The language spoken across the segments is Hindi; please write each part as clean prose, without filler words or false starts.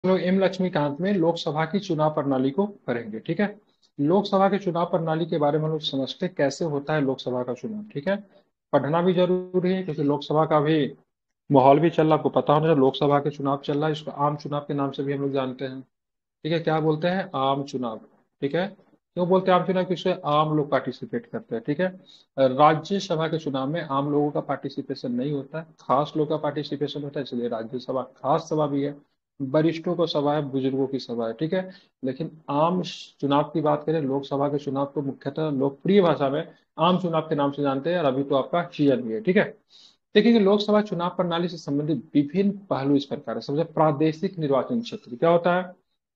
लोग एम लक्ष्मीकांत में लोकसभा की चुनाव प्रणाली को करेंगे। ठीक है, लोकसभा के चुनाव प्रणाली के बारे में हम लोग समझते हैं कैसे होता है लोकसभा का चुनाव। ठीक है, पढ़ना भी जरूरी है क्योंकि लोकसभा का भी माहौल भी चल रहा है। आपको पता होना चाहिए लोकसभा के चुनाव चल रहा है, इसको आम चुनाव के नाम से भी हम लोग जानते हैं। ठीक है, क्या बोलते हैं? आम चुनाव। ठीक है, क्यों बोलते हैं आम चुनाव? क्योंकि इसमें आम लोग पार्टिसिपेट करते हैं। ठीक है, राज्यसभा के चुनाव में आम लोगों का पार्टिसिपेशन नहीं होता है, खास लोग का पार्टिसिपेशन होता है, इसलिए राज्यसभा खास सभा भी है। वरिष्ठों को सभा है, बुजुर्गों की सभा है। ठीक है, लेकिन आम चुनाव की बात करें, लोकसभा के चुनाव को मुख्यतः लोकप्रिय भाषा में आम चुनाव के नाम से जानते हैं, और अभी तो आपका सीजन भी है। ठीक है, देखिए लोकसभा चुनाव प्रणाली से संबंधित विभिन्न पहलू इस प्रकार है। सबसे प्रादेशिक निर्वाचन क्षेत्र क्या होता है?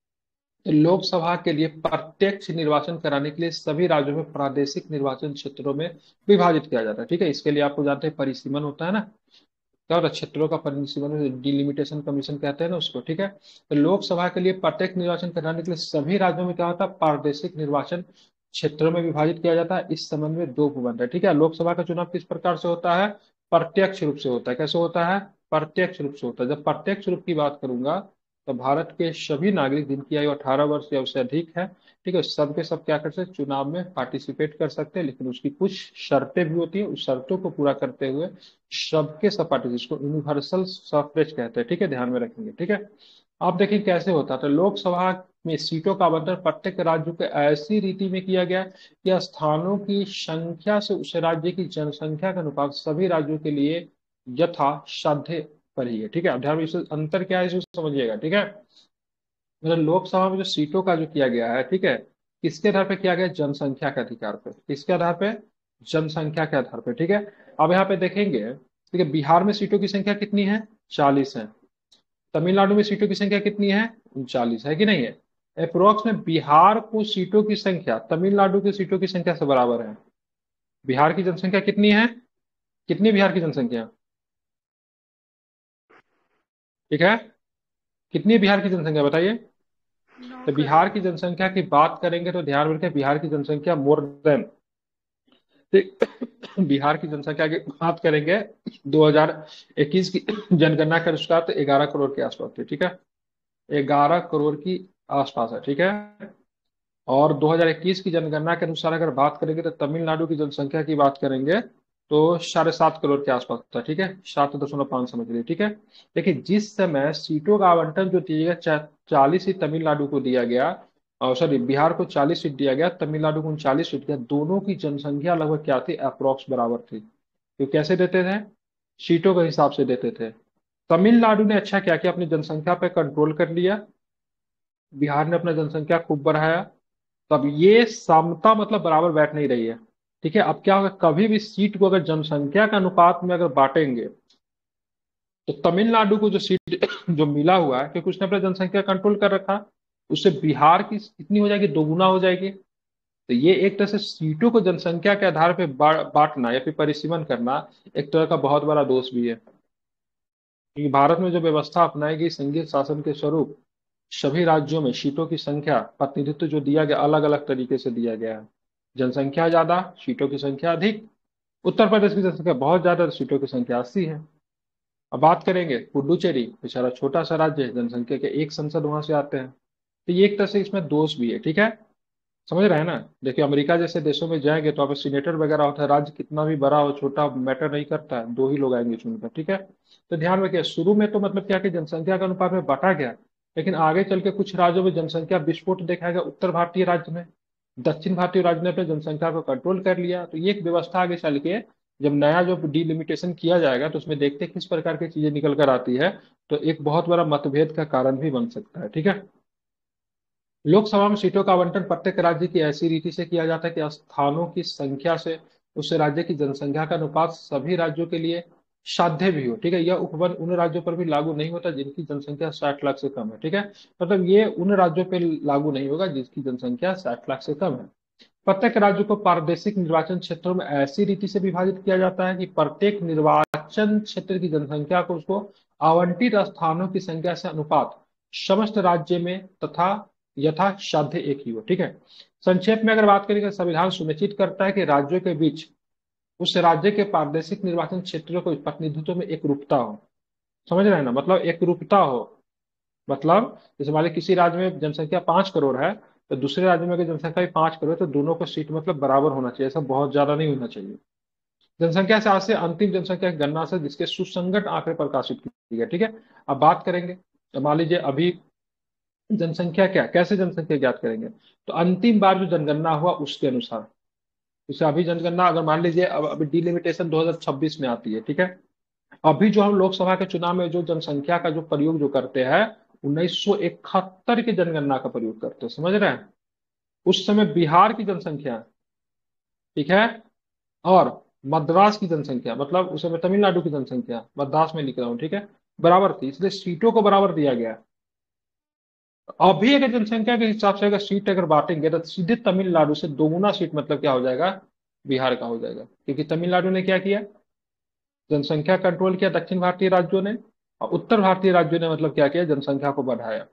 लोकसभा के लिए प्रत्यक्ष निर्वाचन कराने के लिए सभी राज्यों में प्रादेशिक निर्वाचन क्षेत्रों में विभाजित किया जाता है। ठीक है, इसके लिए आपको जानते हैं परिसीमन होता है ना, क्या होता है? क्षेत्रों का परिसीमन, डिलिमिटेशन कमीशन कहते हैं ना उसको। ठीक है, तो लोकसभा के लिए प्रत्यक्ष निर्वाचन कराने के लिए सभी राज्यों में क्या होता है? प्रादेशिक निर्वाचन क्षेत्रों में विभाजित किया जाता है। इस संबंध में दो भूखंड है। ठीक है, लोकसभा का चुनाव किस प्रकार से होता है? प्रत्यक्ष रूप से होता है। कैसे होता है? प्रत्यक्ष रूप से होता है। जब प्रत्यक्ष रूप की बात करूंगा तो भारत के सभी नागरिक जिनकी आयु 18 वर्ष या उससे अधिक है, ठीक है, सब के सब क्या कर सकते हैं? चुनाव में पार्टिसिपेट कर सकते हैं, लेकिन उसकी कुछ शर्तें भी होती है। उस शर्तों को पूरा करते हुए सबके सब पार्टिसिपेट, जिसको यूनिवर्सल सफरेज कहते हैं। ठीक है, ध्यान में रखेंगे। ठीक है, आप देखिए कैसे होता था लोकसभा में सीटों का आवंटन प्रत्येक राज्य को ऐसी रीति में किया गया कि स्थानों की संख्या से उस राज्य की जनसंख्या के अनुपात सभी राज्यों के लिए यथा साध्य पर ही है। ठीक है, अब ध्यान में इससे अंतर क्या है इसे समझिएगा। ठीक है, मतलब लोकसभा में जो सीटों का जो किया गया है, ठीक है, किसके आधार पे किया गया? जनसंख्या के अधिकार पे। किसके आधार पे? जनसंख्या के आधार पे। ठीक है, अब यहाँ पे देखेंगे, ठीक है, बिहार में सीटों की संख्या कितनी है? 40 है। तमिलनाडु में सीटों की संख्या कितनी है? 39 है कि नहीं है? अप्रोक्स में बिहार को सीटों की संख्या तमिलनाडु की सीटों की संख्या से बराबर है। बिहार की जनसंख्या कितनी है? कितनी बिहार की जनसंख्या? ठीक है, कितनी है बिहार की जनसंख्या बताइए? नौ तो बिहार करोड़ की जनसंख्या की बात करेंगे तो ध्यान रखें, बिहार की जनसंख्या मोर देन, ठीक, बिहार की जनसंख्या की बात करेंगे 2021 की जनगणना के अनुसार तो 11 करोड़ के आसपास थी। ठीक है, 11 करोड़ की आसपास है। ठीक है, और 2021 की जनगणना के अनुसार अगर बात करेंगे तो तमिलनाडु की जनसंख्या की बात करेंगे तो 7.5 करोड़ के आसपास था। ठीक है, 7.5 समझ लीजिए। ठीक है, देखिए जिस समय सीटों का आवंटन जो दिया गया, 40 सीट तमिलनाडु को दिया गया, और सॉरी बिहार को 40 सीट दिया गया, तमिलनाडु को 39 सीट दिया, दोनों की जनसंख्या लगभग क्या थी? अप्रोक्स बराबर थी। तो कैसे देते थे? सीटों के हिसाब से देते थे। तमिलनाडु ने अच्छा क्या किया? अपनी जनसंख्या पे कंट्रोल कर लिया, बिहार ने अपना जनसंख्या खूब बढ़ाया। तब ये समता मतलब बराबर बैठ नहीं रही है। ठीक है, अब क्या होगा? कभी भी सीट को अगर जनसंख्या के अनुपात में अगर बांटेंगे तो तमिलनाडु को जो सीट जो मिला हुआ है, क्योंकि उसने अपना जनसंख्या कंट्रोल कर रखा, उससे बिहार की कितनी हो जाएगी? दोगुना हो जाएगी। तो ये एक तरह से सीटों को जनसंख्या के आधार पर बांटना या फिर परिसीमन करना एक तरह का बहुत बड़ा दोष भी है। क्योंकि भारत में जो व्यवस्था अपनाई गई संघीय शासन के स्वरूप, सभी राज्यों में सीटों की संख्या प्रतिनिधित्व जो दिया गया अलग अलग तरीके से दिया गया है। जनसंख्या ज्यादा, सीटों की संख्या अधिक। उत्तर प्रदेश की जनसंख्या बहुत ज्यादा, सीटों की संख्या 80 है। अब बात करेंगे पुडुचेरी, बेचारा छोटा सा राज्य है, जनसंख्या के एक सांसद वहां से आते हैं। तो ये एक तरह से इसमें दोष भी है। ठीक है, समझ रहे हैं ना? देखिए अमेरिका जैसे देशों में जाएंगे तो आप सीनेटर वगैरह होता है, राज्य कितना भी बड़ा हो छोटा मैटर नहीं करता है, दो ही लोग आएंगे चुनकर। ठीक है, तो ध्यान रखिए शुरू में तो मतलब क्या कि जनसंख्या के अनुपात में बांटा गया, लेकिन आगे चल के कुछ राज्यों में जनसंख्या विस्फोट देखा गया। उत्तर भारतीय राज्य में, दक्षिण भारतीय राज्य ने अपने जनसंख्या को कंट्रोल कर लिया। तो ये एक व्यवस्था आगे चल के जब नया जो डिलिमिटेशन किया जाएगा तो उसमें देखते हैं किस प्रकार की चीजें निकल कर आती है, तो एक बहुत बड़ा मतभेद का कारण भी बन सकता है। ठीक है, लोकसभा में सीटों का आवंटन प्रत्येक राज्य की ऐसी रीति से किया जाता है कि स्थानों की संख्या से उस राज्य की जनसंख्या का अनुपात सभी राज्यों के लिए साध्य भी हो। ठीक है, यह उपबंध उन राज्यों पर भी लागू नहीं होता जिनकी जनसंख्या 60 लाख से कम है। ठीक है, मतलब ये उन राज्यों पर लागू नहीं होगा जिसकी जनसंख्या 60 लाख से कम है। प्रत्येक राज्य को प्रादेशिक निर्वाचन क्षेत्रों में ऐसी रीति से विभाजित किया जाता है कि प्रत्येक निर्वाचन क्षेत्र की जनसंख्या को उसको आवंटित स्थानों की संख्या से अनुपात समस्त राज्य में तथा यथा साध्य एक ही हो। ठीक है, संक्षेप में अगर बात करें तो संविधान सुनिश्चित करता है कि राज्यों के बीच उस राज्य के प्रादेशिक निर्वाचन क्षेत्रों को प्रतिनिधित्व में एक रूपता हो। समझ रहे हैं ना? मतलब एक रूपता हो। मतलब जैसे मान लीजिए किसी राज्य में जनसंख्या 5 करोड़ है, तो दूसरे राज्य में अगर जनसंख्या भी 5 करोड़ है, तो दोनों का सीट मतलब बराबर होना चाहिए, ऐसा बहुत ज्यादा नहीं होना चाहिए। जनसंख्या से आज से अंतिम जनसंख्या की गणना से जिसके सुसंगत आंकड़े प्रकाशित किए गए, ठीक है। अब बात करेंगे, तो मान लीजिए अभी जनसंख्या क्या, कैसे जनसंख्या ज्ञात करेंगे, तो अंतिम बार जो जनगणना हुआ उसके अनुसार। जैसे अभी जनगणना अगर मान लीजिए अब अभी डिलिमिटेशन 2026 में आती है, ठीक है। अभी जो हम लोकसभा के चुनाव में जो जनसंख्या का जो प्रयोग जो करते हैं, 1971 की जनगणना का प्रयोग करते हैं, समझ रहे हैं। उस समय बिहार की जनसंख्या, ठीक है, और मद्रास की जनसंख्या, मतलब उस समय तमिलनाडु की जनसंख्या, मद्रास में लिख रहा हूँ, ठीक है, बराबर थी, इसलिए सीटों को बराबर दिया गया। अभी अगर जनसंख्या के हिसाब से अगर सीट अगर बांटेंगे तो सीधे तमिलनाडु से दोगुना सीट मतलब क्या हो जाएगा, बिहार का हो जाएगा, क्योंकि तमिलनाडु ने क्या किया, जनसंख्या कंट्रोल किया दक्षिण भारतीय राज्यों ने, और उत्तर भारतीय राज्यों ने मतलब क्या किया, जनसंख्या को बढ़ाया।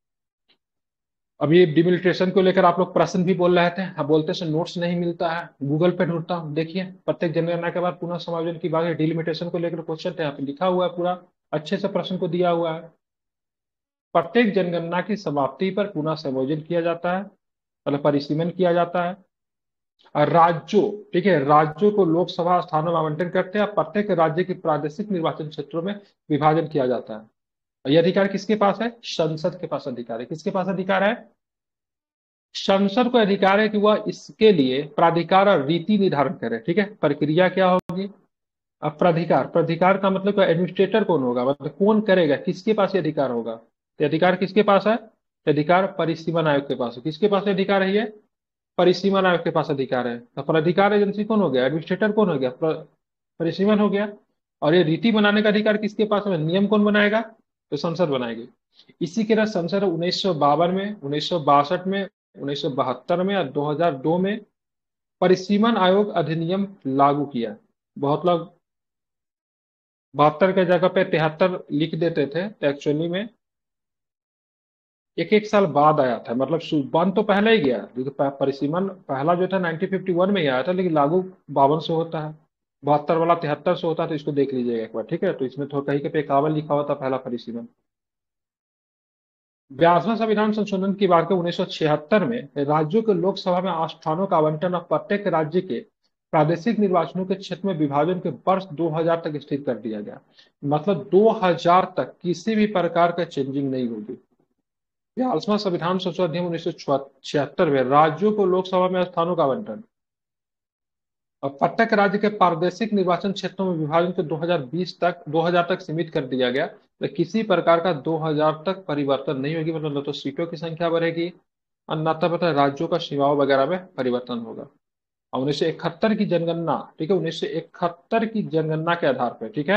अब ये डिमिलिटेशन को लेकर आप लोग प्रश्न भी बोल रहे थे, हाँ बोलते से नोट्स नहीं मिलता है, गूगल पे ढूंढता हूँ, देखिए प्रत्येक जनगणना के बाद पुनः समायोजन की बात, डिलिमिटेशन को लेकर क्वेश्चन थे, यहाँ पे लिखा हुआ है पूरा, अच्छे से प्रश्न को दिया हुआ है। प्रत्येक जनगणना की समाप्ति पर पुनः समायोजन किया जाता है, मतलब परिसीमन किया जाता है। और राज्यों, ठीक है, राज्यों को लोकसभा स्थानों में आवंटन करते हैं, और प्रत्येक राज्य के प्रादेशिक निर्वाचन क्षेत्रों में विभाजन किया जाता है। और यह अधिकार किसके पास है, संसद के पास अधिकार है। किसके पास अधिकार है, संसद को अधिकार है कि वह इसके लिए प्राधिकार और रीति निर्धारण करे, ठीक है। प्रक्रिया क्या होगी, अब प्राधिकार, प्राधिकार का मतलब एडमिनिस्ट्रेटर कौन होगा, मतलब कौन करेगा, किसके पास ये अधिकार होगा, तो अधिकार किसके पास है, तो अधिकार परिसीमन आयोग के पास है। किसके पास ये अधिकार है, ये परिसीमन आयोग के पास अधिकार है। तो प्राधिकार एजेंसी कौन हो गया, एडमिनिस्ट्रेटर कौन हो गया, परिसीमन हो गया। और ये रीति बनाने का अधिकार किसके पास है, नियम कौन बनाएगा, तो संसद बनाएगी। इसी के तहत संसद 1952 में, 1962 में, 1972 में और 2002 में परिसीमन आयोग अधिनियम लागू किया। बहुत लोग 72 के जगह पे 73 लिख देते थे, तो एक्चुअली में एक एक साल बाद आया था, मतलब बन तो पहले ही गया, लेकिन परिसीमन पहला जो था 1951 में ही आया था, लेकिन लागू 52 से होता है, 72 वाला 73 से होता है, तो इसको देख लीजिएगा एक बार, ठीक है। तो इसमें थोड़ा कहीं पे 51 लिखा हुआ था पहला परिसीमन। 42वां संविधान संशोधन की बात करें 1976 में, राज्यों के लोकसभा में आस्थानों का आवंटन और प्रत्येक राज्य के प्रादेशिक निर्वाचनों के क्षेत्र में विभाजन के वर्ष 2000 तक स्थिर कर दिया गया। मतलब 2000 तक किसी भी प्रकार का चेंजिंग नहीं होगी। 42वां संविधान संशोधन अधिनियम 1976 में राज्यों को लोकसभा में स्थानों का आवंटन और प्रत्येक राज्य के प्रादेशिक निर्वाचन क्षेत्रों में विभाजन को 2000 तक सीमित कर दिया गया। तो किसी प्रकार का 2000 तक परिवर्तन नहीं होगी, मतलब न तो सीटों की संख्या बढ़ेगी और न तो मतलब राज्यों का सीमाओं वगैरह में परिवर्तन होगा। और 1971 की जनगणना, ठीक है, 1971 की जनगणना के आधार पर, ठीक है,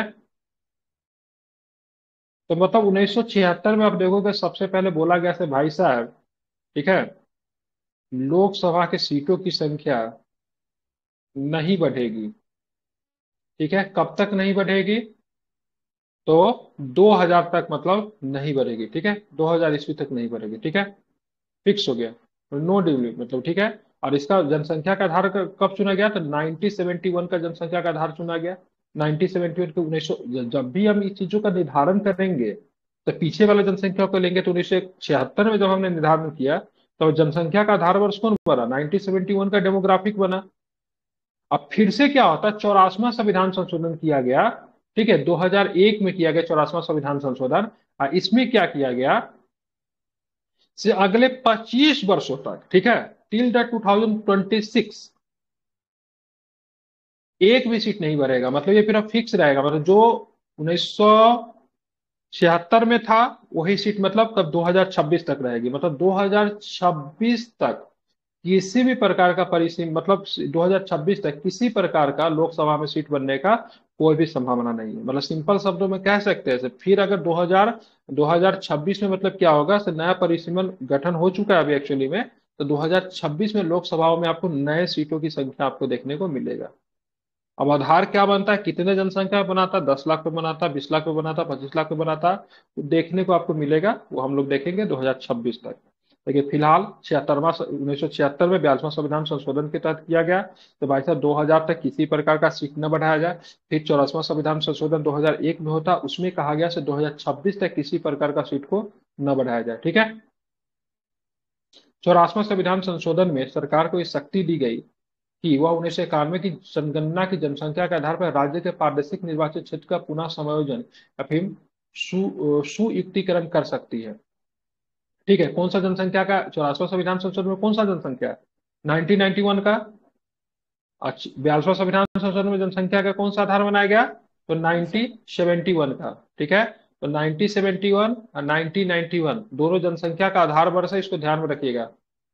तो मतलब 1976 में आप देखोगे सबसे पहले बोला गया से भाई साहब, ठीक है, लोकसभा के सीटों की संख्या नहीं बढ़ेगी, ठीक है। कब तक नहीं बढ़ेगी, तो 2000 तक मतलब नहीं बढ़ेगी, ठीक है, 2000 ईस्वी तक नहीं बढ़ेगी, ठीक है, फिक्स हो गया, नो डिबेट मतलब, ठीक है। और इसका जनसंख्या का आधार कब चुना गया, तो 1971 का जनसंख्या का आधार चुना गया। 1971 के 1900, जब भी हम इस चीजों का निर्धारण करेंगे तो पीछे वाला जनसंख्या को लेंगे, तो 1976 में जब हमने निर्धारण किया तो जनसंख्या का आधार वर्ष कौन बना, 1971 का डेमोग्राफिक बना। अब फिर से क्या होता है, 84वां संविधान संशोधन किया गया, ठीक है, 2001 में किया गया 84वां संविधान संशोधन। और इसमें क्या किया गया, से अगले 25 वर्षों तक, ठीक है, टिल द 2026 एक भी सीट नहीं बढ़ेगा, मतलब ये फिर फिक्स रहेगा, मतलब जो 1976 में था वही सीट मतलब कब 2026 तक रहेगी, मतलब 2026 तक किसी भी प्रकार का परिसीम, मतलब 2026 तक किसी प्रकार का लोकसभा में सीट बनने का कोई भी संभावना नहीं है। मतलब सिंपल शब्दों में कह सकते हैं फिर अगर 2026 में मतलब क्या होगा, नया परिसीमन गठन हो चुका है अभी एक्चुअली में, तो 2026 में लोकसभाओं में आपको नए सीटों की संख्या आपको देखने को मिलेगा। अब आधार क्या बनता है, कितने जनसंख्या पे बनाता है, 10 लाख पे बनाता है, 20 लाख पे बनाता है, 25 लाख पे बनाता है, वो देखने को आपको मिलेगा, वो हम लोग देखेंगे 2026 तक। लेकिन फिलहाल 1976 में 42वां संविधान संशोधन के तहत किया गया, तो भाई साहब 2000 तक किसी प्रकार का सीट न बढ़ाया जाए। फिर 84वां संविधान संशोधन 2001 में होता, उसमें कहा गया से 2026 तक किसी प्रकार का सीट को न बढ़ाया जाए। ठीक है। 84वां संविधान संशोधन में सरकार को ये शक्ति दी गई कि वह 1991 की जनगणना की जनसंख्या के आधार पर राज्य के प्रादेशिक निर्वाचन क्षेत्र का पुनः समायोजन या फिर सुयुक्तिकरण कर सकती है। ठीक है। कौन सा जनसंख्या का 84वां संविधान संशोधन में कौन सा जनसंख्या है? 1991 का। अच्छा, 42वां संविधान संशोधन में जनसंख्या का कौन सा आधार बनाया गया? तो 1971 का। ठीक है। तो 1971 और 1991 दोनों जनसंख्या का आधार वर्ष है, इसको ध्यान में रखिएगा।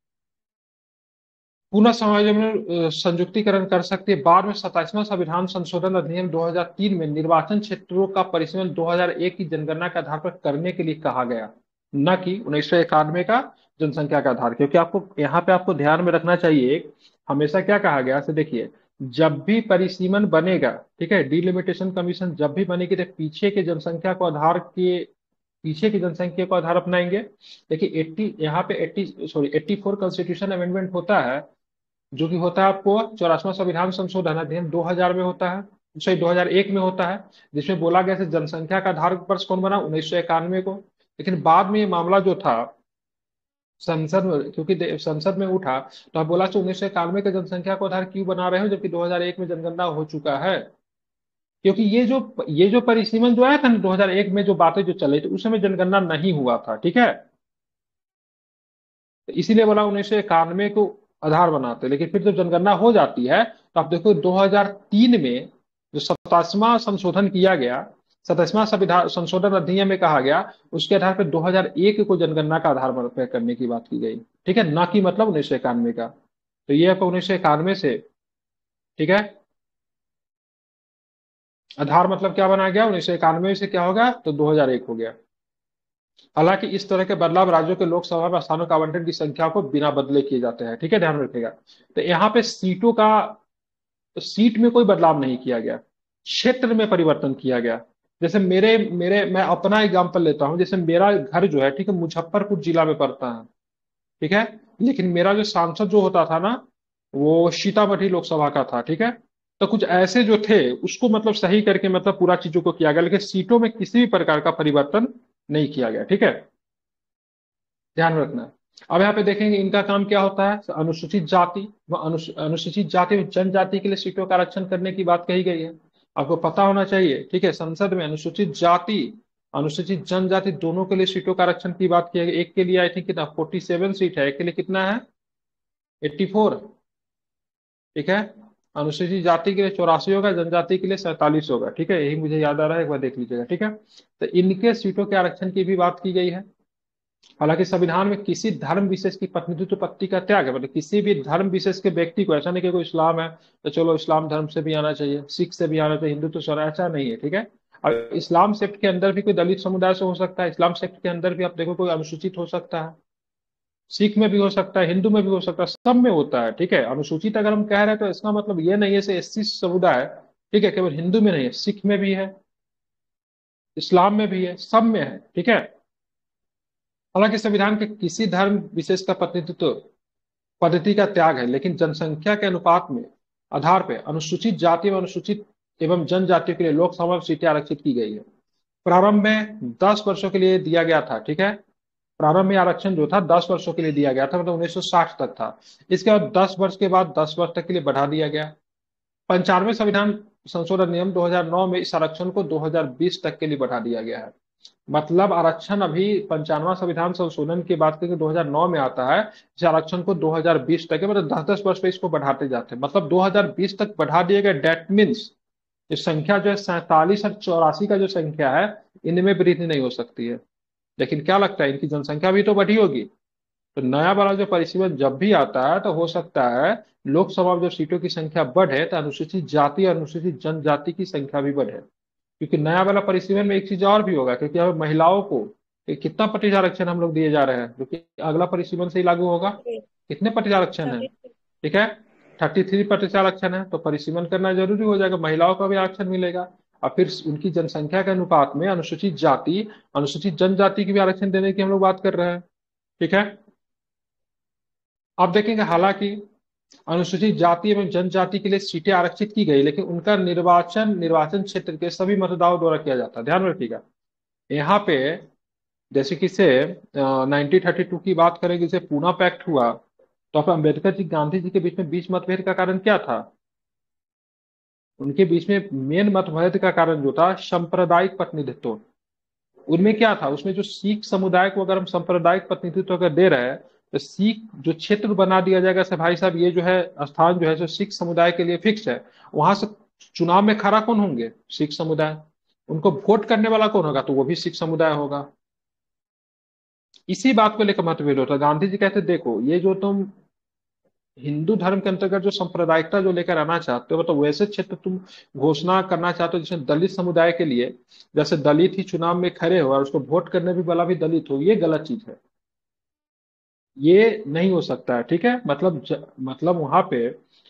पुनः समायोजन में संयुक्तिकरण कर सकती है। बाद में 27वां संविधान संशोधन अधिनियम 2003 में निर्वाचन क्षेत्रों का परिसीमन 2001 की जनगणना के आधार पर करने के लिए कहा गया, न कि 1991 का जनसंख्या का आधार। क्योंकि आपको यहाँ पे आपको ध्यान में रखना चाहिए, हमेशा क्या कहा गया से देखिए, जब भी परिसीमन बनेगा, ठीक है, डिलिमिटेशन कमीशन जब भी बनेगी तो पीछे की जनसंख्या को आधार अपनाएंगे। देखिए 80 यहाँ पे 84 कॉन्स्टिट्यूशन अमेंडमेंट होता है, जो कि होता है आपको 84वां संविधान संशोधन अधिनियम 2000 में होता है, सॉरी 2001 में होता है, जिसमें बोला गया है जनसंख्या का आधार वर्ष कौन बना? 1991 को। लेकिन बाद में ये मामला जो था संसद में, क्योंकि संसद में उठा, तो अब बोला 1991 के जनसंख्या को आधार क्यों बना रहे हो जबकि 2001 में जनगणना हो चुका है। क्योंकि ये जो परिसीमन जो आया था ना 2001 में, जो बातें जो चल रही थी उस समय जनगणना नहीं हुआ था। ठीक है। तो इसीलिए बोला 1991 को आधार बनाते, लेकिन फिर जब जनगणना हो जाती है तो आप देखो 2003 में जो 27वां संशोधन किया गया, 27वां संविधान संशोधन अधिनियम में कहा गया, उसके आधार पर 2001 को जनगणना का आधार करने की बात की गई। ठीक है, ना कि मतलब 1991 का। तो ये आपको 1991 से, ठीक है, आधार मतलब क्या बना गया? 1991 से क्या होगा? तो 2001 हो गया। हालांकि इस तरह के बदलाव राज्यों के लोकसभा में स्थानों का आवंटन की संख्या को बिना बदले किए जाते हैं। ठीक है, ध्यान रखिएगा। तो यहाँ पे सीट में कोई बदलाव नहीं किया गया, क्षेत्र में परिवर्तन किया गया। जैसे मेरे मेरे मैं अपना एग्जांपल लेता हूं, जैसे मेरा घर जो है, ठीक है, मुजफ्फरपुर जिला में पड़ता है। ठीक है। लेकिन मेरा जो सांसद जो होता था ना, वो सीतामढ़ी लोकसभा का था। ठीक है। तो कुछ ऐसे जो थे उसको मतलब सही करके मतलब पूरा चीजों को किया गया, लेकिन सीटों में किसी भी प्रकार का परिवर्तन नहीं किया गया। ठीक है, ध्यान रखना। अब यहाँ पे देखेंगे इनका काम क्या होता है। अनुसूचित जाति व अनुसूचित जाति व जनजाति के लिए सीटों का आरक्षण करने की बात कही गई है, आपको पता होना चाहिए। ठीक है, संसद में अनुसूचित जाति अनुसूचित जनजाति दोनों के लिए सीटों का आरक्षण की बात की गई। एक के लिए आई थिंक कितना 47 सीट है, एक के लिए कितना है? 84। ठीक है। अनुसूचित जाति के लिए 84 होगा, जनजाति के लिए 47 होगा। ठीक है, यही मुझे याद आ रहा है, एक बार देख लीजिएगा। ठीक है, तो इनके सीटों के आरक्षण की भी बात की गई है। हालांकि संविधान में किसी धर्म विशेष की प्रतिनिधित्व पत्ति का त्याग है, मतलब किसी भी धर्म विशेष के व्यक्ति को, ऐसा नहीं कि कोई इस्लाम है तो चलो इस्लाम धर्म से भी आना चाहिए, सिख से भी आना चाहिए, हिंदुत्व से, ऐसा नहीं है। ठीक है। और इस्लाम सेक्ट के अंदर भी कोई दलित समुदाय से हो सकता है, इस्लाम सेक्ट के अंदर भी आप देखो कोई अनुसूचित हो सकता है, सिख में भी हो सकता है, हिंदू में भी हो सकता है, सब में होता है। ठीक है, अनुसूचित अगर हम कह रहे हैं तो इसका मतलब ये नहीं है से एससी समुदाय, ठीक है, केवल हिंदू में नहीं है, सिख में भी है, इस्लाम में भी है, सब में है। ठीक है। हालांकि संविधान के किसी धर्म विशेष का प्रतिनिधित्व पद्धति का त्याग है, लेकिन जनसंख्या के अनुपात में आधार पर अनुसूचित जाति एवं अनुसूचित एवं जनजातियों के लिए लोकसभा में सीटें आरक्षित की गई है। प्रारंभ में 10 वर्षों के लिए दिया गया था। ठीक है, प्रारंभ में आरक्षण जो था 10 वर्षों के लिए दिया गया था, मतलब 1960 तक था। इसके बाद 10 वर्ष के बाद 10 वर्ष तक के लिए बढ़ा दिया गया। 95वें संविधान संशोधन नियम 2009 में इस आरक्षण को 2020 तक के लिए बढ़ा दिया गया है। मतलब आरक्षण अभी 95वां संविधान संशोधन की बात करें 2009 में आता है, इस आरक्षण को 2020 तक है, मतलब 10-10 वर्ष पे इसको बढ़ाते जाते हैं, मतलब 2020 तक बढ़ा दिया गया। डेट मीन्स ये संख्या जो है 47 और 84 का जो संख्या है, इनमें वृद्धि नहीं हो सकती है। लेकिन क्या लगता है इनकी जनसंख्या भी तो बढ़ी होगी, तो नया वाला जो परिसीमन जब भी आता है तो हो सकता है लोकसभा में जो सीटों की संख्या बढ़े तो अनुसूचित जाति और अनुसूचित जनजाति की संख्या भी बढ़े। क्योंकि नया वाला परिसीमन में एक चीज और भी होगा, क्योंकि अब महिलाओं को कितना प्रतिशत आरक्षण हम लोग दिए जा रहे हैं, जो कि अगला परिसीमन से ही लागू होगा। कितने प्रतिशत आरक्षण है? ठीक है, 33% आरक्षण है, तो परिसीमन करना जरूरी हो जाएगा, महिलाओं को भी आरक्षण मिलेगा। और फिर उनकी जनसंख्या के अनुपात में अनुसूचित जाति अनुसूचित जनजाति की भी आरक्षण देने की हम लोग बात कर रहे हैं। ठीक है। आप देखेंगे हालांकि अनुसूचित जाति एवं जनजाति के लिए सीटें आरक्षित की गई, लेकिन उनका निर्वाचन निर्वाचन क्षेत्र के सभी मतदाताओं द्वारा किया जाता है। ध्यान रखिएगा यहाँ पे जैसे कि से 1932 की बात करें, जिसे पूना पैक्ट हुआ, तो अब अम्बेडकर जी गांधी जी के बीच में बीच मतभेद का कारण क्या था? उनके बीच में मेन मतभेद का कारण जो था सांप्रदायिक प्रतिनिधित्व। उनमें क्या था, उसमें जो सिख समुदाय को अगर हम सांप्रदायिक प्रतिनिधित्व अगर दे रहे हैं, तो सिख जो क्षेत्र बना दिया जाएगा से भाई साहब, ये जो है स्थान जो है जो सिख समुदाय के लिए फिक्स है, वहां से चुनाव में खड़ा कौन होंगे? सिख समुदाय। उनको वोट करने वाला कौन होगा? तो वो भी सिख समुदाय होगा। इसी बात को लेकर मतभेद होता है। गांधी जी कहते देखो, ये जो तुम हिंदू धर्म के अंतर्गत जो सांप्रदायिकता जो लेकर आना चाहते हो, मतलब वैसे क्षेत्र तुम घोषणा करना चाहते हो जिसमें दलित समुदाय के लिए, जैसे दलित ही चुनाव में खड़े हो और उसको वोट करने भी वाला भी दलित हो, ये गलत चीज है। ये नहीं हो सकता है, ठीक है। मतलब वहां पे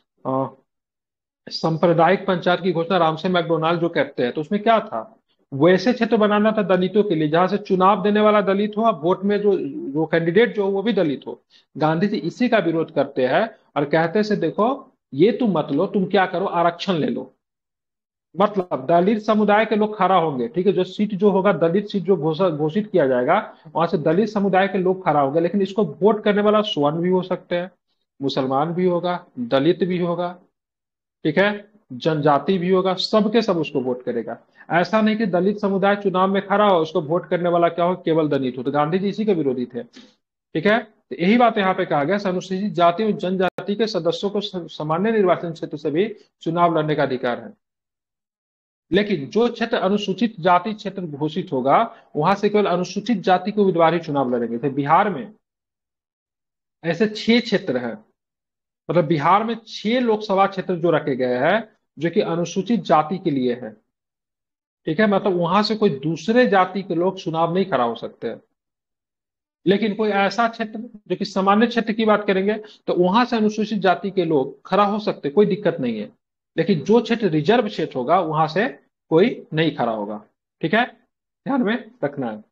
सांप्रदायिक पंचायत की घोषणा रामसे मैकडोनाल्ड जो कहते हैं, तो उसमें क्या था, वैसे क्षेत्र बनाना था दलितों के लिए जहां से चुनाव देने वाला दलित हो और वोट में जो जो कैंडिडेट जो हो वो भी दलित हो। गांधी जी इसी का विरोध करते हैं और कहते से देखो, ये तुम मत लो, तुम क्या करो, आरक्षण ले लो। मतलब दलित समुदाय के लोग खड़ा होंगे, ठीक है, जो सीट जो होगा दलित सीट जो घोषित किया जाएगा, वहां से दलित समुदाय के लोग खड़ा होंगे, लेकिन इसको वोट करने वाला स्वर्ण भी हो सकते हैं, मुसलमान भी होगा, दलित भी होगा, ठीक है, जनजाति भी होगा, सबके सब उसको वोट करेगा। ऐसा नहीं कि दलित समुदाय चुनाव में खड़ा हो, उसको वोट करने वाला क्या हो, केवल दलित हो। तो गांधी जी इसी के विरोधी थे, ठीक है। तो यही बात यहाँ पे कहा गया, अनुसूचित जाति और जनजाति के सदस्यों को सामान्य निर्वाचन क्षेत्र से भी चुनाव लड़ने का अधिकार है। लेकिन जो क्षेत्र अनुसूचित जाति क्षेत्र घोषित होगा, वहां से केवल अनुसूचित जाति के उम्मीदवार ही चुनाव लड़ेंगे थे। बिहार में ऐसे 6 क्षेत्र हैं, मतलब बिहार में 6 लोकसभा क्षेत्र जो रखे गए हैं, जो कि अनुसूचित जाति के लिए है, ठीक है। मतलब वहां से कोई दूसरे जाति के लोग चुनाव नहीं खड़ा हो सकते हैं। लेकिन कोई ऐसा क्षेत्र जो कि सामान्य क्षेत्र की बात करेंगे, तो वहां से अनुसूचित जाति के लोग खड़ा हो सकते, कोई दिक्कत नहीं है। लेकिन जो क्षेत्र रिजर्व क्षेत्र होगा, वहां से कोई नहीं खड़ा होगा, ठीक है, ध्यान में रखना है।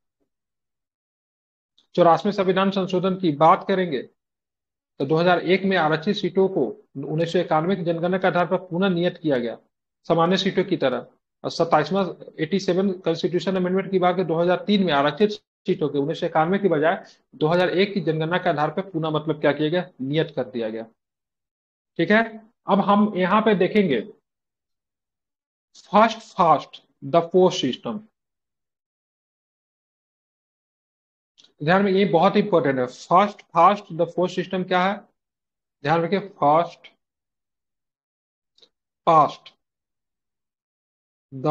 84वें संविधान संशोधन की बात करेंगे, तो 2001 में आरक्षित सीटों को 1991 की जनगणना के आधार पर पुनः नियत किया गया, सामान्य सीटों की तरह। और 27वां 87 कॉन्स्टिट्यूशन अमेंडमेंट की बात 2003 में आरक्षित सीटों के 1991 की बजाय 2001 की जनगणना के आधार पर पुनः मतलब क्या किया गया, नियत कर दिया गया, ठीक है। अब हम यहाँ पे देखेंगे first fast the post system. ध्यान में, ये बहुत इंपॉर्टेंट है। First fast the post system क्या है? ध्यान रखिए, first fast the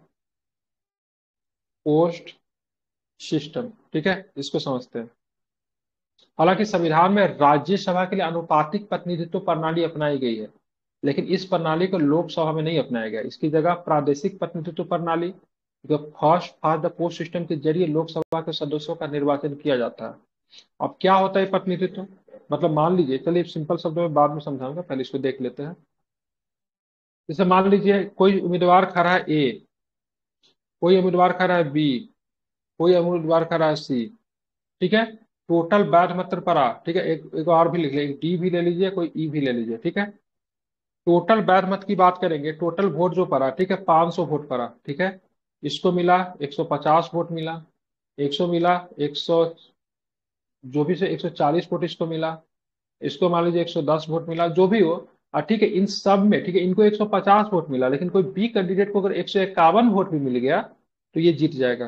post system, ठीक है, इसको समझते हैं। हालांकि संविधान में राज्यसभा के लिए अनुपातिक प्रतिनिधित्व प्रणाली अपनाई गई है, लेकिन इस प्रणाली को लोकसभा में नहीं अपनाया गया। इसकी जगह प्रादेशिक प्रतिनिधित्व प्रणाली, जो first fast the post system के जरिए लोकसभा के सदस्यों का निर्वाचन किया जाता है। अब क्या होता है प्रतिनिधित्व? मतलब मान लीजिए, चलिए सिंपल शब्दों में बाद में समझाऊंगा, पहले इसको देख लेते हैं। जैसे मान लीजिए कोई उम्मीदवार खड़ा है ए, कोई उम्मीदवार खड़ा है बी, कोई उम्मीदवार खड़ा है सी, ठीक है। टोटल वैध मत पड़ा, ठीक है, एक और भी लिख ले, एक डी भी ले लीजिए, कोई ई भी ले लीजिए, ठीक है। टोटल वैध मत की बात करेंगे, टोटल वोट जो पड़ा, ठीक है, 500 वोट पड़ा, ठीक है। इसको मिला 150 वोट मिला, 100 मिला 100, जो भी से 140 वोट इसको मिला, इसको मान लीजिए 110 वोट मिला, जो भी हो। और ठीक है, इन सब में ठीक है इनको 150 वोट मिला, लेकिन कोई बी कैंडिडेट को अगर 151 वोट भी मिल गया, तो ये जीत जाएगा,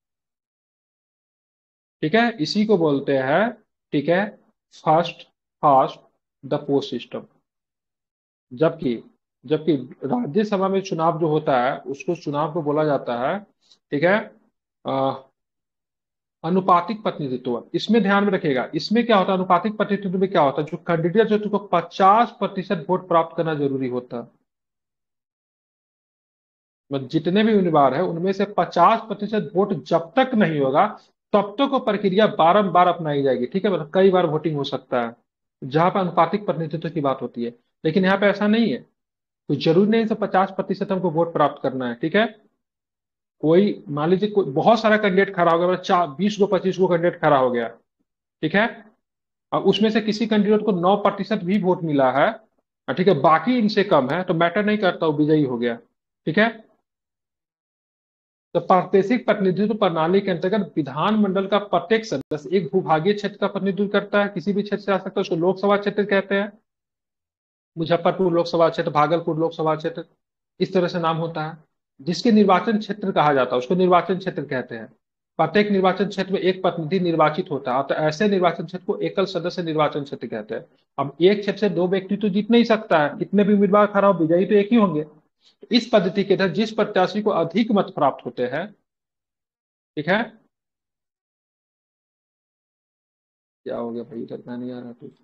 ठीक है। इसी को बोलते हैं, ठीक है, first fast the post system. जबकि जबकि राज्यसभा में चुनाव जो होता है, उसको चुनाव को बोला जाता है, ठीक है, अ, अनुपातिक प्रतिनिधित्व। इसमें ध्यान में रखिएगा, इसमें क्या होता है, अनुपातिक प्रतिनिधित्व में क्या होता है, जो कैंडिडेट जो तुमको 50% वोट प्राप्त करना जरूरी होता है। मतलब जितने भी उम्मीदवार है उनमें से 50% वोट जब तक नहीं होगा, तब तक वो प्रक्रिया बारंबार अपनाई जाएगी, ठीक है। मतलब कई बार वोटिंग हो सकता है, जहां पर अनुपातिक प्रतिनिधित्व की बात होती है। लेकिन यहाँ पे ऐसा नहीं है, तो जरूरी नहीं से 50% हमको वोट प्राप्त करना है, ठीक है। कोई मान लीजिए कोई बहुत सारा कैंडिडेट खड़ा हो गया, मतलब 20 गो 25 गो कैंडिडेट खड़ा हो गया, ठीक है। और उसमें से किसी कैंडिडेट को 9% भी वोट मिला है, ठीक है, बाकी इनसे कम है, तो मैटर नहीं करता, वो विजयी हो गया, ठीक है। तो प्रादेशिक प्रतिनिधित्व प्रणाली के अंतर्गत विधानमंडल का प्रत्येक सदस्य एक भूभागीय क्षेत्र का प्रतिनिधित्व करता है, किसी भी क्षेत्र से आ सकता है, उसको लोकसभा क्षेत्र कहते हैं। मुजफ्फरपुर लोकसभा क्षेत्र, भागलपुर लोकसभा क्षेत्र, इस तरह से नाम होता है। जिसके निर्वाचन क्षेत्र कहा जाता है उसको निर्वाचन क्षेत्र कहते हैं। प्रत्येक निर्वाचन क्षेत्र में एक प्रतिनिधि निर्वाचित होता है, तो ऐसे निर्वाचन क्षेत्र को एकल सदस्य निर्वाचन क्षेत्र कहते हैं। अब एक क्षेत्र से दो व्यक्ति तो जीत नहीं सकता है, कितने भी उम्मीदवार खड़ा हो, विजयी तो एक ही होंगे। इस पद्धति के तहत जिस प्रत्याशी को अधिक मत प्राप्त होते हैं, ठीक है। क्या हो गया भाई, इधर का नहीं आ रहा तो।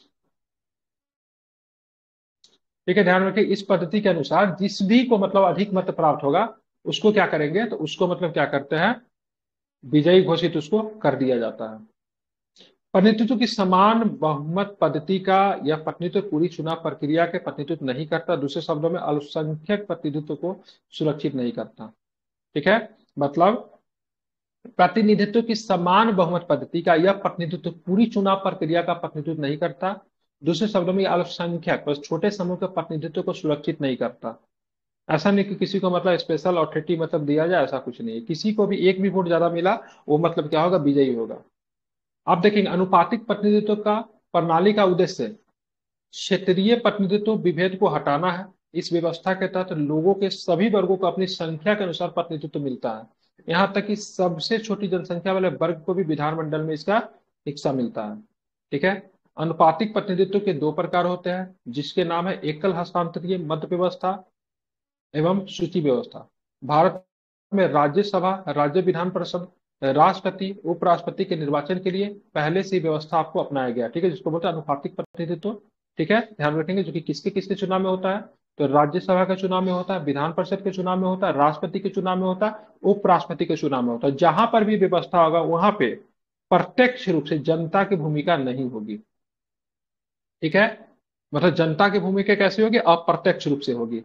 ठीक है, ध्यान रखिए, इस पद्धति के अनुसार जिस भी को मतलब अधिक मत प्राप्त होगा उसको क्या करेंगे, तो उसको मतलब क्या करते हैं, विजयी घोषित उसको कर दिया जाता है। प्रतिनिधित्व की समान बहुमत पद्धति का यह प्रतिनिधित्व पूरी चुनाव प्रक्रिया के प्रतिनिधित्व नहीं करता, दूसरे शब्दों में अल्पसंख्यक प्रतिनिधित्व को सुरक्षित नहीं करता। ठीक है, मतलब प्रतिनिधित्व की समान बहुमत पद्धति का यह प्रतिनिधित्व पूरी चुनाव प्रक्रिया का प्रतिनिधित्व नहीं करता, दूसरे शब्दों में अल्पसंख्यक बस छोटे समूह के प्रतिनिधित्व को सुरक्षित नहीं करता। ऐसा नहीं कि किसी को मतलब स्पेशल अथॉरिटी मतलब दिया जाए, ऐसा कुछ नहीं है। किसी को भी एक भी वोट ज्यादा मिला वो मतलब क्या होगा, विजयी होगा। आप देखेंगे अनुपातिक प्रतिनिधित्व का प्रणाली का उद्देश्य क्षेत्रीय प्रतिनिधित्व विभेद को हटाना है। इस व्यवस्था के तहत लोगों के सभी वर्गों को अपनी संख्या के अनुसार प्रतिनिधित्व मिलता है, यहाँ तक कि सबसे छोटी जनसंख्या वाले वर्ग को भी विधानमंडल में इसका हिस्सा मिलता है। ठीक है, अनुपातिक प्रतिनिधित्व के दो प्रकार होते हैं, जिसके नाम है एकल हस्तांतरीय मत व्यवस्था एवं सूची व्यवस्था। भारत में राज्यसभा, राज्य विधान परिषद, राष्ट्रपति, उपराष्ट्रपति के निर्वाचन के लिए पहले से ही व्यवस्था आपको अपनाया गया। ठीक है, जिसको बोलते हैं अनुपातिक प्रतिनिधित्व। ठीक है, ध्यान रखेंगे, जो कि किसके किसके चुनाव में होता है, तो राज्यसभा के चुनाव में होता है, विधान परिषद के चुनाव में होता है, राष्ट्रपति के चुनाव में होता है, उपराष्ट्रपति के चुनाव में होता है। जहां पर भी व्यवस्था होगा वहां पे प्रत्यक्ष रूप से जनता की भूमिका नहीं होगी। ठीक है, मतलब जनता की भूमिका कैसी होगी, अप्रत्यक्ष रूप से होगी।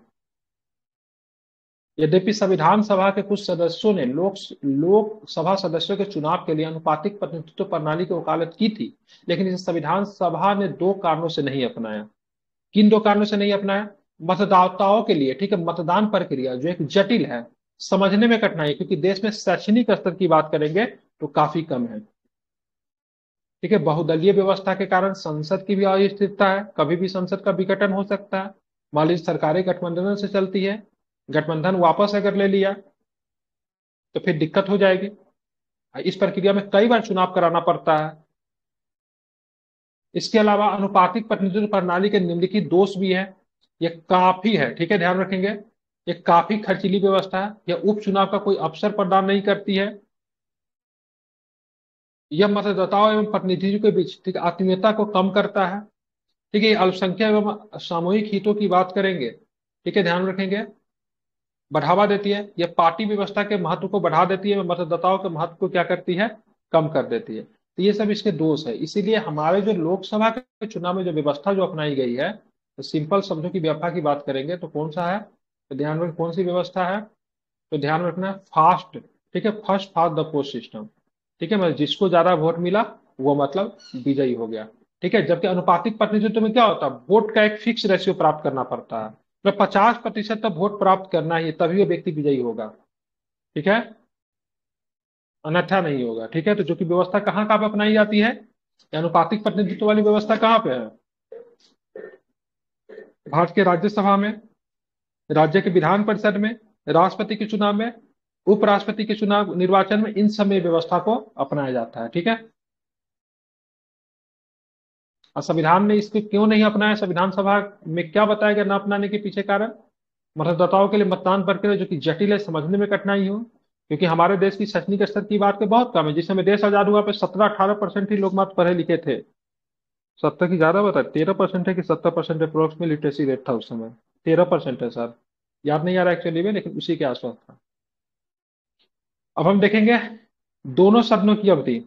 यद्यपि संविधान सभा के कुछ सदस्यों ने लोकसभा सदस्यों के चुनाव के लिए अनुपातिक प्रतिनिधित्व प्रणाली की वकालत की थी, लेकिन इसे संविधान सभा ने दो कारणों से नहीं अपनाया। किन दो कारणों से नहीं अपनाया, मतदाताओं के लिए, ठीक है, मतदान प्रक्रिया जो एक जटिल है, समझने में कठिनाई, क्योंकि देश में शैक्षणिक स्तर की बात करेंगे तो काफी कम है। ठीक है, बहुदलीय व्यवस्था के कारण संसद की भी अस्थिरता है, कभी भी संसद का विघटन हो सकता है। मान लीजिए सरकारें गठबंधन से चलती है, गठबंधन वापस अगर ले लिया तो फिर दिक्कत हो जाएगी। इस प्रक्रिया में कई बार चुनाव कराना पड़ता है। इसके अलावा अनुपातिक प्रतिनिधित्व प्रणाली के निम्नलिखित दोष भी है। ये काफी है, ठीक है, ध्यान रखेंगे, ये काफी खर्चीली व्यवस्था है, यह उपचुनाव का कोई अवसर प्रदान नहीं करती है, यह मतदाताओं एवं प्रतिनिधियों के बीच ठीक आत्मीयता को कम करता है। ठीक है, अल्पसंख्यक एवं सामूहिक हितों की बात करेंगे, ठीक है, ध्यान रखेंगे, बढ़ावा देती है, यह पार्टी व्यवस्था के महत्व को बढ़ा देती है, मतदाताओं के महत्व को क्या करती है, कम कर देती है। तो ये सब इसके दोष है। इसीलिए हमारे जो लोकसभा के चुनाव में जो व्यवस्था जो अपनाई गई है, तो सिंपल शब्दों की व्याख्या की बात करेंगे तो कौन सा है, तो ध्यान रखें कौन सी व्यवस्था है, तो ध्यान रखना फास्ट, ठीक है, first fast the post system. ठीक है, मतलब जिसको ज्यादा वोट मिला वो मतलब विजयी हो गया। ठीक है, जबकि अनुपातिक प्रतिनिधित्व में क्या होता है, वोट का एक फिक्स रेशियो प्राप्त करना पड़ता है, मतलब 50% तक वोट प्राप्त करना ही है, तभी वो व्यक्ति विजयी होगा। ठीक है, अन्यथा नहीं होगा। ठीक है, तो जो कि व्यवस्था कहाँ कहाँ पे अपनाई जाती है, ये अनुपातिक प्रतिनिधित्व वाली व्यवस्था कहाँ पे है, भारत के राज्यसभा में, राज्य के विधान परिषद में, राष्ट्रपति के चुनाव में, उपराष्ट्रपति के चुनाव निर्वाचन में, इन सब में व्यवस्था को अपनाया जाता है। ठीक है, और संविधान ने इसको क्यों नहीं अपनाया, संविधान सभा में क्या बताया गया न अपनाने के पीछे कारण, मतदाताओं के लिए मतदान प्रक्रिया जो कि जटिल है, समझने में कठिनाई हो, क्योंकि हमारे देश की शैक्षणिक स्तर की बात के बहुत कम है। जिस समय देश आजाद हुआ पे 17-18% ही लोग मात्र पढ़े लिखे थे। 70 की ज्यादा बता, 13% है कि 70% अप्रोक्सीमेट लिटरेसी रेट था उस समय, 13% है सर, याद नहीं आ रहा एक्चुअली में, लेकिन उसी के आसपास था। अब हम देखेंगे दोनों सदनों की अवधि।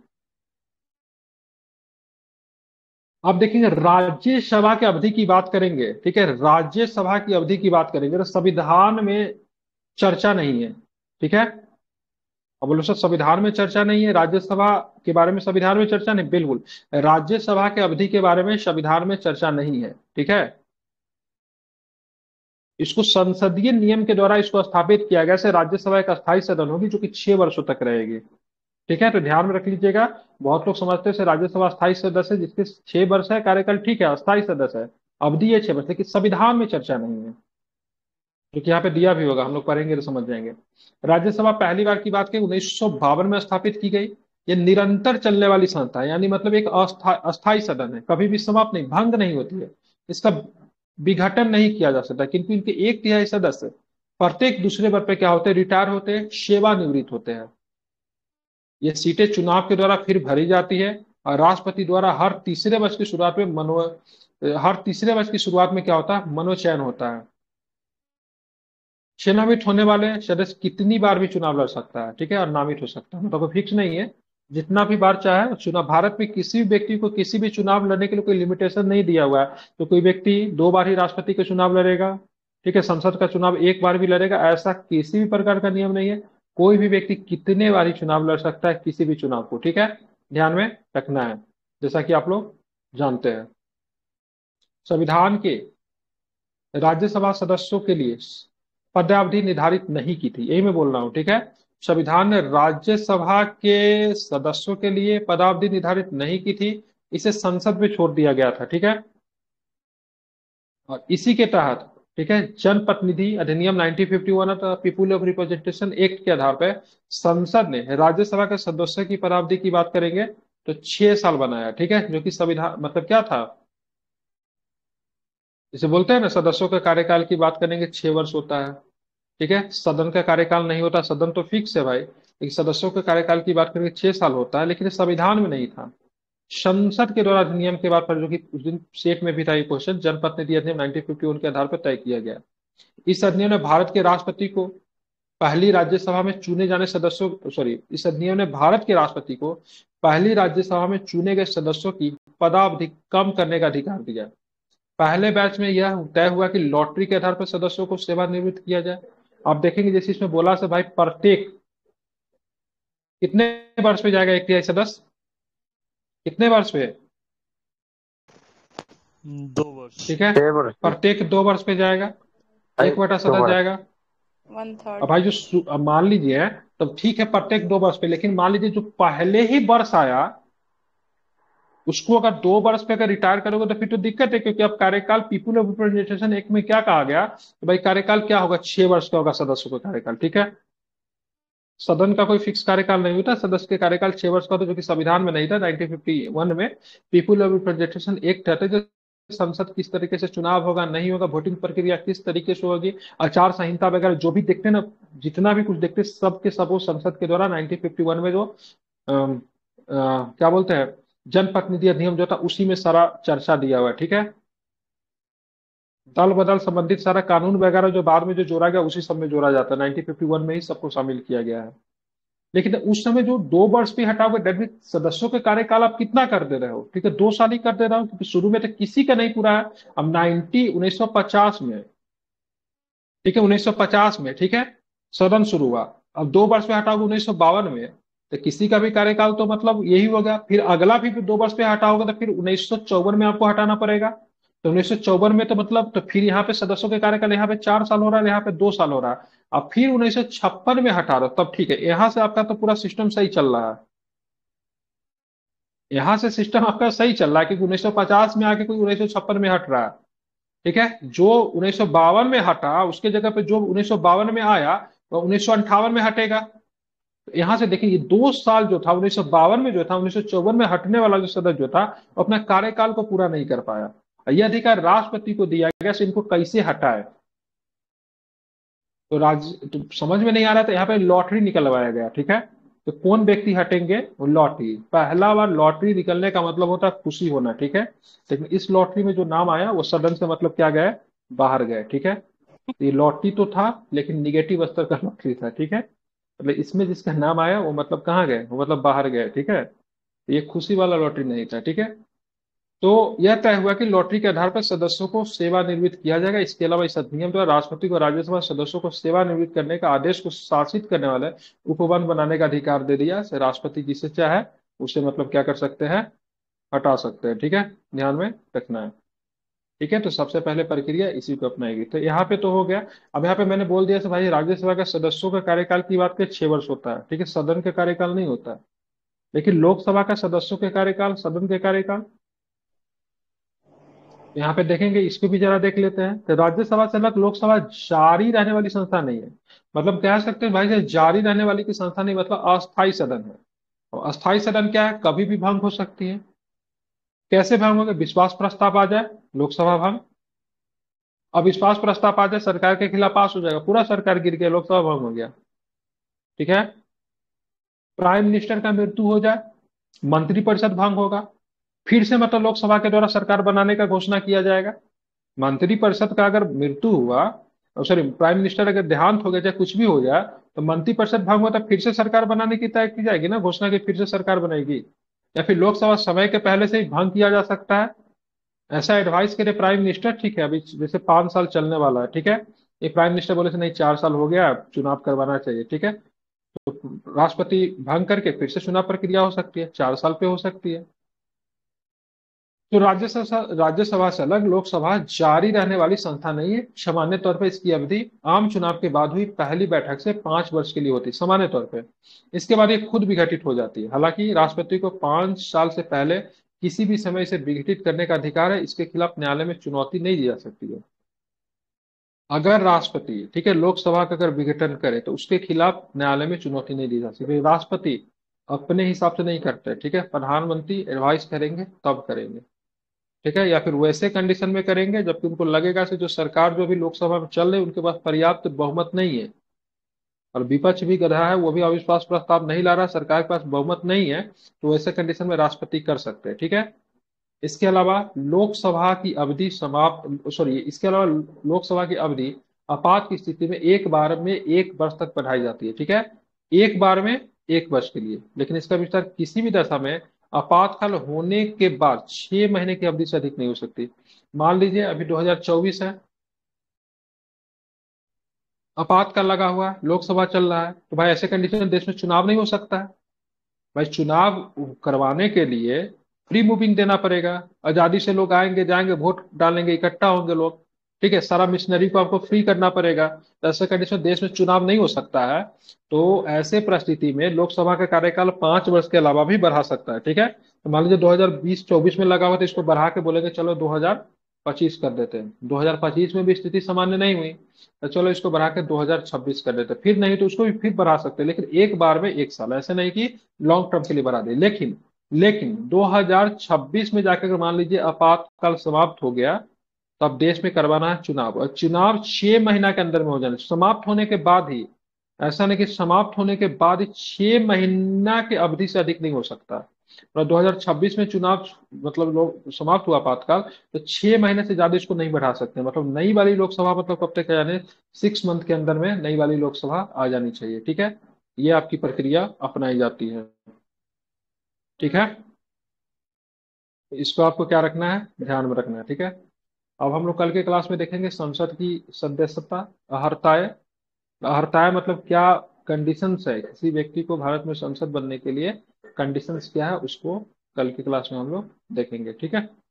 अब देखेंगे राज्यसभा की अवधि की बात करेंगे, ठीक है, राज्यसभा की अवधि की बात करेंगे तो संविधान में चर्चा नहीं है। ठीक है, अब बोलो सर संविधान में चर्चा नहीं है, राज्यसभा के बारे में संविधान में चर्चा नहीं, बिल्कुल, राज्यसभा के अवधि के बारे में संविधान में चर्चा नहीं है। ठीक है, इसको संसदीय नियम के द्वारा इसको स्थापित किया गया। से राज्यसभा एक अस्थायी सदन होगी जो कि 6 वर्षों तक रहेगी। ठीक है, तो ध्यान में रख लीजिएगा। बहुत लोग समझते हैं राज्यसभा अस्थायी सदस्य है, जिसके 6 वर्ष है कार्यकाल, ठीक है अस्थायी सदस्य है, अवधि है 6 वर्ष, लेकिन संविधान में चर्चा नहीं है, जो कि यहाँ पे दिया भी होगा, हम लोग पढ़ेंगे तो समझ जाएंगे। राज्यसभा पहली बार की बात की 1952 में स्थापित की गई। ये निरंतर चलने वाली संस्था है, यानी मतलब एक अस्थायी सदन है, कभी भी समाप्त नहीं, भंग नहीं होती है, इसका विघटन नहीं किया जा सकता, किंतु इनके 1/3 सदस्य प्रत्येक दूसरे वर्ष पे क्या होते हैं, रिटायर होते हैं, सेवानिवृत्त होते हैं। ये सीटें चुनाव के द्वारा फिर भरी जाती है, और राष्ट्रपति द्वारा हर तीसरे वर्ष की शुरुआत में क्या होता है, मनोचयन होता है। नामित होने वाले सदस्य कितनी बार भी चुनाव लड़ सकता है, ठीक है, और नामित हो सकता है, मतलब कोई फिक्स नहीं है, जितना भी बार चाहे चुनाव। भारत में किसी भी व्यक्ति को किसी भी चुनाव लड़ने के लिए कोई लिमिटेशन नहीं दिया हुआ है, तो कोई व्यक्ति 2 बार ही राष्ट्रपति का चुनाव लड़ेगा, ठीक है, संसद का चुनाव 1 बार भी लड़ेगा, ऐसा किसी भी प्रकार का नियम नहीं है। कोई भी व्यक्ति कितने बार ही चुनाव लड़ सकता है किसी भी चुनाव को, ठीक है, ध्यान में रखना है, जैसा कि आप लोग जानते हैं। संविधान के राज्यसभा सदस्यों के लिए पदावधि निर्धारित नहीं की थी, यही मैं बोल रहा हूं, ठीक है। संविधान ने राज्यसभा के सदस्यों के लिए पदावधि निर्धारित नहीं की थी, इसे संसद में छोड़ दिया गया था, ठीक है। और इसी के तहत, ठीक है, जनप्रतिनिधि अधिनियम 1951 और पीपुल ऑफ रिप्रेजेंटेशन एक्ट के आधार पर संसद ने राज्यसभा के सदस्यों की पदावधि की बात करेंगे तो 6 साल बनाया, ठीक है, जो कि संविधान मतलब क्या था, इसे बोलते हैं ना, सदस्यों के कार्यकाल की बात करेंगे 6 वर्ष होता है, ठीक है। सदन का कार्यकाल नहीं होता, सदन तो फिक्स है भाई, लेकिन सदस्यों के कार्यकाल की बात करेंगे 6 साल होता है, लेकिन ये संविधान में नहीं था, संसद के द्वारा अधिनियम के बाद पर, जो कि उस दिन सेट में भी था ये क्वेश्चन, जनप्रतिनिधि अधिनियम 1951 के आधार पर तय किया गया। इस अधिनियम ने भारत के राष्ट्रपति को पहली राज्यसभा में चुने जाने सदस्यों सॉरी इस अधिनियम ने भारत के राष्ट्रपति को पहली राज्यसभा में चुने गए सदस्यों की पदावधि कम करने का अधिकार दिया। पहले बैच में यह तय हुआ कि लॉटरी के आधार पर सदस्यों को सेवानिवृत्त किया जाए। आप देखेंगे जैसे इसमें बोला से भाई, प्रत्येक कितने वर्ष पे जाएगा एक तिहाई सदस्य, कितने वर्ष पे, 2 वर्ष। ठीक है, 6 वर्ष। प्रत्येक 2 वर्ष पे जाएगा, भाई, 1/7 2 वर्ष। जाएगा। 1/3। अब भाई अब मान लीजिए, तब ठीक है प्रत्येक 2 वर्ष पे, लेकिन मान लीजिए जो पहले ही वर्ष आया उसको अगर 2 वर्ष पे अगर रिटायर करोगे तो फिर तो दिक्कत है, क्योंकि अब कार्यकाल पीपुल ऑफ रिप्रेजेंटेशन एक में क्या कहा गया, तो भाई कार्यकाल क्या होगा, 6 वर्ष का होगा सदस्यों का कार्यकाल, ठीक है। सदन का कोई फिक्स कार्यकाल नहीं होता, सदस्य के कार्यकाल 6 वर्ष का होता, जो कि संविधान में नहीं था। 1951 में पीपुल ऑफ रिप्रेजेंटेशन एक्ट है, जो संसद किस तरीके से चुनाव होगा नहीं होगा, वोटिंग प्रक्रिया किस तरीके से होगी, आचार संहिता वगैरह जो भी देखते हैं ना, जितना भी कुछ देखते हैं सब के सब वो संसद के द्वारा 1951 में जो क्या बोलते हैं, जनप्रतिनिधि अधिनियम जो था उसी में सारा चर्चा दिया हुआ है, ठीक है। दल बदल संबंधित सारा कानून वगैरह जो बाद में जो जोड़ा गया उसी सब में जोड़ा जाता है, 1951 में ही सबको शामिल किया गया है। लेकिन उस समय जो 2 वर्ष पे हटाओगे, डेट मीन सदस्यों के कार्यकाल आप कितना कर दे रहे हो, ठीक है, 2 साल ही कर दे रहा हो, क्योंकि शुरू में तो किसी का नहीं पूरा है। अब 1950 में, ठीक है, 1950 में, ठीक है, सदन शुरू हुआ, अब 2 वर्ष पे हटाओगे 1952 में, तो किसी का भी कार्यकाल तो मतलब यही होगा, फिर अगला भी 2 वर्ष पे हटाओगे तो फिर 1954 में आपको हटाना पड़ेगा। तो 1954 में तो मतलब, तो फिर यहाँ पे सदस्यों के कार्यकाल यहाँ पे 4 साल हो रहा है, यहाँ पे 2 साल हो रहा है। अब फिर 1956 में हटा दो तब ठीक है, यहाँ से आपका तो पूरा सिस्टम सही चल रहा है, यहाँ से सिस्टम आपका सही चल रहा है, क्योंकि 1950 में आके कोई 1956 में हट रहा है, ठीक है। जो 1952 में हटा उसके जगह पे जो 1952 में आया वो 1958 में हटेगा। तो यहां से देखिए, ये 2 साल जो था 1952 में, जो था 1954 में हटने वाला जो सदस्य जो था, वो अपना कार्यकाल को पूरा नहीं कर पाया। यह अधिकार राष्ट्रपति को दिया गया, से इनको कैसे हटाए, तो समझ में नहीं आ रहा था, यहाँ पे लॉटरी निकलवाया गया, ठीक है। तो कौन व्यक्ति हटेंगे, वो लॉटरी, पहला बार लॉटरी निकलने का मतलब होता है खुशी होना, ठीक है। लेकिन इस लॉटरी में जो नाम आया वो सदन से मतलब क्या गए, बाहर गए, ठीक है। तो ये लॉटरी तो था लेकिन निगेटिव स्तर का लॉटरी था, ठीक है, मतलब इसमें जिसका नाम आया वो मतलब कहाँ गए, वो मतलब बाहर गए, ठीक है। तो ये खुशी वाला लॉटरी नहीं था, ठीक है। तो यह तय हुआ कि लॉटरी के आधार पर सदस्यों को सेवानिवृत्त किया जाएगा। इसके अलावा इस अधिनियम द्वारा राष्ट्रपति को राज्यसभा सदस्यों को सेवानिवृत्त करने का आदेश को शासित करने वाले उपवन बनाने का अधिकार दे दिया। से राष्ट्रपति जिसे चाहे उसे मतलब क्या कर सकते हैं, हटा सकते हैं, ठीक है, ध्यान में रखना है। ठीक है, तो सबसे पहले प्रक्रिया इसी को अपनाएगी। तो यहाँ पे तो हो गया। अब यहाँ पे मैंने बोल दिया कि भाई राज्यसभा का सदस्यों का कार्यकाल की बात करें 6 वर्ष होता है, ठीक है, सदन का कार्यकाल नहीं होता है। लेकिन लोकसभा का सदस्यों के कार्यकाल, सदन के कार्यकाल, यहाँ पे देखेंगे, इसको भी जरा देख लेते हैं। तो राज्यसभा से अलग लोकसभा जारी रहने वाली संस्था नहीं है। मतलब कह सकते हैं भाई, ये जारी रहने वाली की संस्था नहीं, मतलब अस्थायी सदन है। और अस्थायी सदन क्या है, कभी भी भंग हो सकती है। कैसे भंग होगा, विश्वास प्रस्ताव आ जाए, लोकसभा भंग। अब विश्वास प्रस्ताव आ जाए, सरकार के खिलाफ पास हो जाएगा, पूरा सरकार गिर गया, लोकसभा भंग हो गया। ठीक है। प्राइम मिनिस्टर का मृत्यु हो जाए, मंत्रिपरिषद भंग होगा। फिर से मतलब लोकसभा के द्वारा सरकार बनाने का घोषणा किया जाएगा। मंत्रिपरिषद का अगर मृत्यु हुआ, सॉरी, प्राइम मिनिस्टर अगर देहांत हो गया, चाहे कुछ भी हो जाए, तो मंत्रिपरिषद भंग हुआ, तो फिर से सरकार बनाने की तय की जाएगी ना, घोषणा की फिर से सरकार बनेगी। या फिर लोकसभा समय के पहले से ही भंग किया जा सकता है, ऐसा एडवाइस करे प्राइम मिनिस्टर। ठीक है, अभी जैसे 5 साल चलने वाला है, ठीक है, ये प्राइम मिनिस्टर बोले से नहीं 4 साल हो गया, चुनाव करवाना चाहिए, ठीक है, तो राष्ट्रपति भंग करके फिर से चुनाव प्रक्रिया हो सकती है, 4 साल पे हो सकती है। तो राज्यसभा से अलग लोकसभा जारी रहने वाली संस्था नहीं है। सामान्य तौर पर इसकी अवधि आम चुनाव के बाद हुई पहली बैठक से 5 वर्ष के लिए होती है, सामान्य तौर पर। इसके बाद ये खुद विघटित हो जाती है। हालांकि राष्ट्रपति को 5 साल से पहले किसी भी समय इसे विघटित करने का अधिकार है, इसके खिलाफ न्यायालय में चुनौती नहीं दी जा सकती है। अगर राष्ट्रपति, ठीक है, लोकसभा का अगर विघटन करे तो उसके खिलाफ न्यायालय में चुनौती नहीं दी जा सकती। राष्ट्रपति अपने हिसाब से नहीं करते, ठीक है, प्रधानमंत्री एडवाइस करेंगे तब करेंगे। ठीक है, या फिर वैसे कंडीशन में करेंगे जबकि उनको लगेगा कि जो सरकार जो भी लोकसभा में चल रही है उनके पास पर्याप्त बहुमत नहीं है, और विपक्ष भी गधा है, वो भी अविश्वास प्रस्ताव नहीं ला रहा, सरकार के पास बहुमत नहीं है, तो वैसे कंडीशन में राष्ट्रपति कर सकते हैं। ठीक है। इसके अलावा लोकसभा की अवधि समाप्त, सॉरी, इसके अलावा लोकसभा की अवधि आपात की स्थिति में एक बार में 1 वर्ष तक बढ़ाई जाती है। ठीक है, एक बार में 1 वर्ष के लिए, लेकिन इसका विस्तार किसी भी दशा में आपातकाल होने के बाद 6 महीने की अवधि से अधिक नहीं हो सकती। मान लीजिए अभी 2024 है, आपातकाल लगा हुआ है, लोकसभा चल रहा है, तो भाई ऐसे कंडीशन में देश में चुनाव नहीं हो सकता है। भाई चुनाव करवाने के लिए फ्री मूविंग देना पड़ेगा, आजादी से लोग आएंगे जाएंगे, वोट डालेंगे, इकट्ठा होंगे लोग। ठीक है, सारा मशीनरी को आपको फ्री करना पड़ेगा, तो ऐसे कंडीशन देश में चुनाव नहीं हो सकता है। तो ऐसे परिस्थिति में लोकसभा का कार्यकाल 5 वर्ष के अलावा भी बढ़ा सकता है। ठीक है, तो मान लीजिए 2020-24 में लगा हुआ, तो इसको बढ़ा के बोलेंगे चलो 2025 कर देते हैं, 2025 में भी स्थिति सामान्य नहीं हुई, तो चलो इसको बढ़ा के 2026 कर देते हैं, फिर नहीं तो उसको भी फिर बढ़ा सकते हैं, लेकिन एक बार में 1 साल, ऐसे नहीं कि लॉन्ग टर्म के लिए बढ़ा दे। लेकिन 2026 में जाकर अगर मान लीजिए आपातकाल समाप्त हो गया, तो अब देश में करवाना है चुनाव, और चुनाव 6 महीना के अंदर में हो जाना, समाप्त होने के बाद ही। ऐसा नहीं कि समाप्त होने के बाद ही 6 महीना की अवधि से अधिक नहीं हो सकता। और 2026 में चुनाव मतलब लोग समाप्त हुआ आपातकाल, तो 6 महीने से ज्यादा इसको नहीं बढ़ा सकते। मतलब नई वाली लोकसभा मतलब कब तक आ जाने, 6 मंथ के अंदर में नई वाली लोकसभा आ जानी चाहिए। ठीक है, ये आपकी प्रक्रिया अपनाई जाती है। ठीक है, इसको आपको क्या रखना है, ध्यान में रखना है। ठीक है, अब हम लोग कल के क्लास में देखेंगे संसद की सदस्यता, अहर्ताएं। अहर्ताएं मतलब क्या कंडीशंस है किसी व्यक्ति को भारत में संसद बनने के लिए, कंडीशंस क्या है, उसको कल की क्लास में हम लोग देखेंगे। ठीक है।